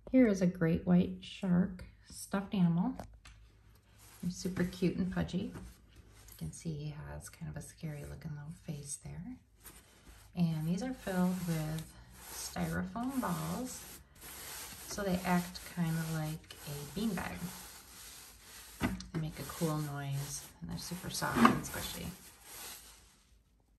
Here is a great white shark stuffed animal. He's super cute and pudgy. You can see he has kind of a scary looking little face there. And these are filled with styrofoam balls, so they act kind of like a beanbag. They make a cool noise, and they're super soft and squishy.